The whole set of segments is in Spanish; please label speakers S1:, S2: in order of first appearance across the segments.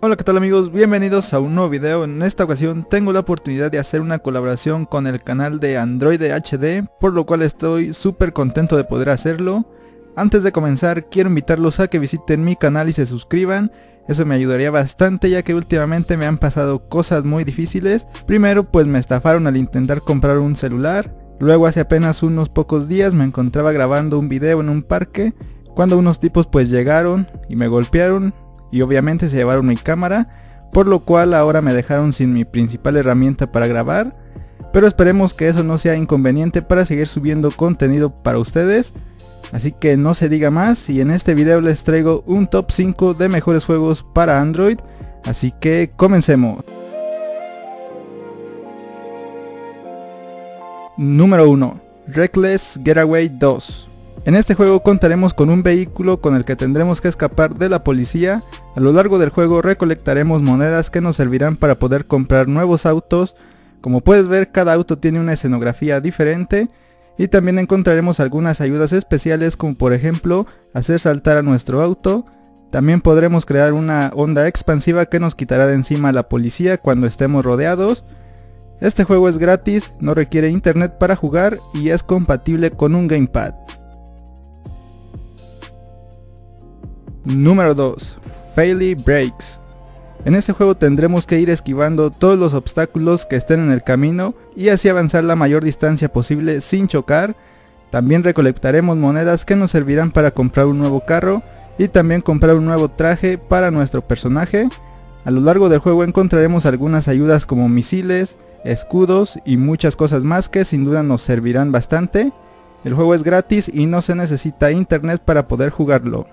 S1: Hola, ¿qué tal amigos? Bienvenidos a un nuevo video. En esta ocasión tengo la oportunidad de hacer una colaboración con el canal de Android HD, por lo cual estoy súper contento de poder hacerlo. Antes de comenzar, quiero invitarlos a que visiten mi canal y se suscriban. Eso me ayudaría bastante, ya que últimamente me han pasado cosas muy difíciles. Primero, pues me estafaron al intentar comprar un celular. Luego, hace apenas unos pocos días me encontraba grabando un video en un parque, cuando unos tipos pues llegaron y me golpearon y obviamente se llevaron mi cámara, por lo cual ahora me dejaron sin mi principal herramienta para grabar. Pero esperemos que eso no sea inconveniente para seguir subiendo contenido para ustedes. Así que no se diga más, y en este video les traigo un top 5 de mejores juegos para Android. Así que comencemos. Número 1. Reckless Getaway 2. En este juego contaremos con un vehículo con el que tendremos que escapar de la policía. A lo largo del juego recolectaremos monedas que nos servirán para poder comprar nuevos autos. Como puedes ver, cada auto tiene una escenografía diferente. Y también encontraremos algunas ayudas especiales, como por ejemplo hacer saltar a nuestro auto. También podremos crear una onda expansiva que nos quitará de encima a la policía cuando estemos rodeados. Este juego es gratis, no requiere internet para jugar y es compatible con un gamepad. Número 2. Faily Breaks. En este juego tendremos que ir esquivando todos los obstáculos que estén en el camino y así avanzar la mayor distancia posible sin chocar. También recolectaremos monedas que nos servirán para comprar un nuevo carro y también comprar un nuevo traje para nuestro personaje. A lo largo del juego encontraremos algunas ayudas como misiles, escudos y muchas cosas más que sin duda nos servirán bastante. El juego es gratis y no se necesita internet para poder jugarlo.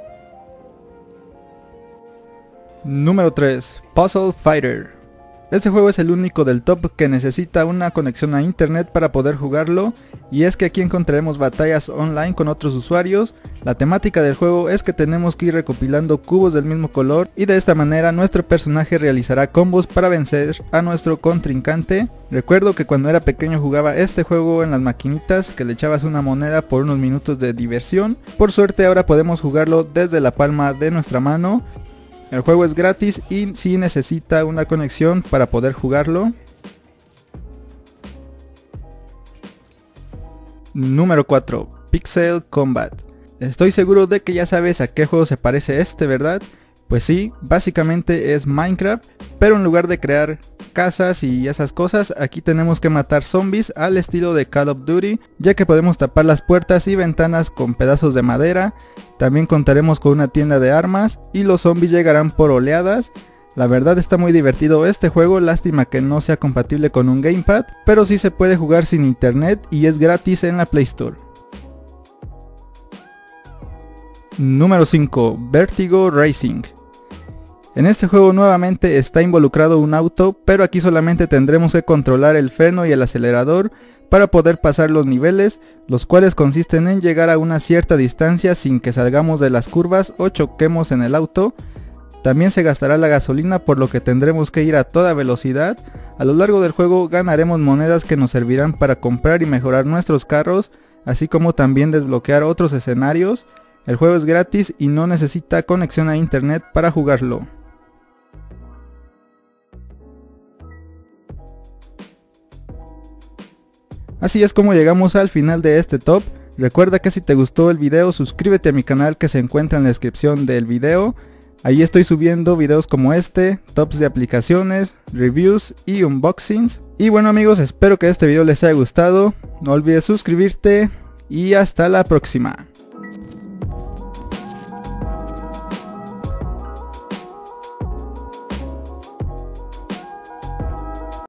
S1: Número 3. Puzzle Fighter. Este juego es el único del top que necesita una conexión a internet para poder jugarlo, y es que aquí encontraremos batallas online con otros usuarios. La temática del juego es que tenemos que ir recopilando cubos del mismo color y de esta manera nuestro personaje realizará combos para vencer a nuestro contrincante. Recuerdo que cuando era pequeño jugaba este juego en las maquinitas, que le echabas una moneda por unos minutos de diversión. Por suerte ahora podemos jugarlo desde la palma de nuestra mano. El juego es gratis y sí necesita una conexión para poder jugarlo. Número 4. Pixel Combat. Estoy seguro de que ya sabes a qué juego se parece este, ¿verdad? Pues sí, básicamente es Minecraft, pero en lugar de crear casas y esas cosas, aquí tenemos que matar zombies al estilo de Call of Duty, ya que podemos tapar las puertas y ventanas con pedazos de madera. También contaremos con una tienda de armas y los zombies llegarán por oleadas. La verdad está muy divertido este juego, lástima que no sea compatible con un gamepad, pero sí se puede jugar sin internet y es gratis en la Play Store. Número 5. Vertigo Racing. En este juego nuevamente está involucrado un auto, pero aquí solamente tendremos que controlar el freno y el acelerador para poder pasar los niveles, los cuales consisten en llegar a una cierta distancia sin que salgamos de las curvas o choquemos en el auto. También se gastará la gasolina, por lo que tendremos que ir a toda velocidad. A lo largo del juego ganaremos monedas que nos servirán para comprar y mejorar nuestros carros, así como también desbloquear otros escenarios. El juego es gratis y no necesita conexión a internet para jugarlo. Así es como llegamos al final de este top. Recuerda que si te gustó el video, suscríbete a mi canal que se encuentra en la descripción del video. Ahí estoy subiendo videos como este, tops de aplicaciones, reviews y unboxings. Y bueno amigos, espero que este video les haya gustado. No olvides suscribirte y hasta la próxima.